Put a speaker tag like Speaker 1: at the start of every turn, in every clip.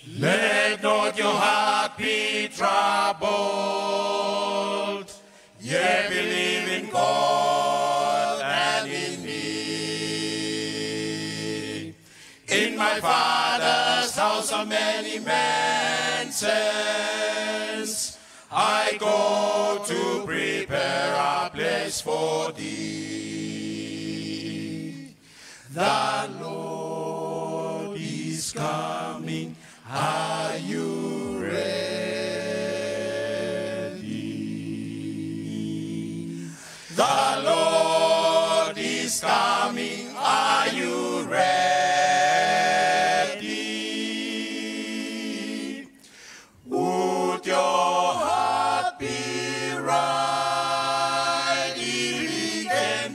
Speaker 1: Let not your heart be troubled. Ye believe in God and in me. In my Father's house are many mansions. I go to prepare a place for thee. The Lord is coming. Are you ready? The Lord is coming. Are you ready? Would your heart be right if we came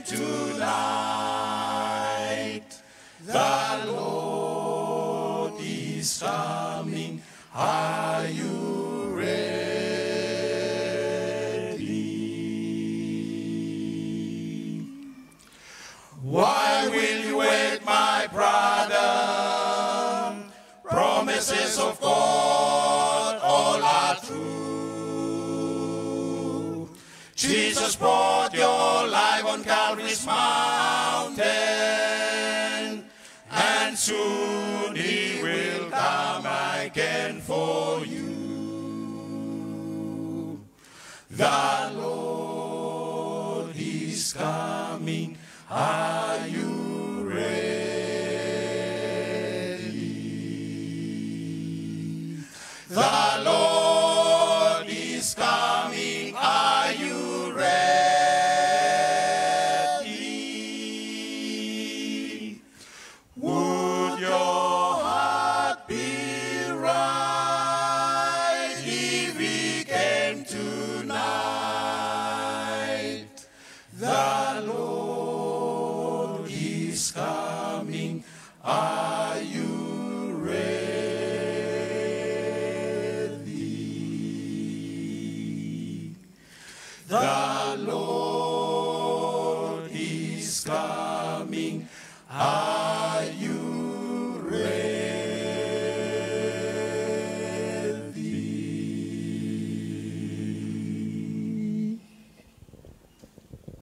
Speaker 1: tonight? The Lord is coming. Are you ready? Why will you wait, my brother? Promises of God, all are true. Jesus brought your life on Calvary's mountain, and soon he will come again for you. The Lord is coming. Are you ready? The Lord is coming. Are you ready? Would your heart be right if we came tonight? The Lord is coming. Are you ready? The Lord is coming.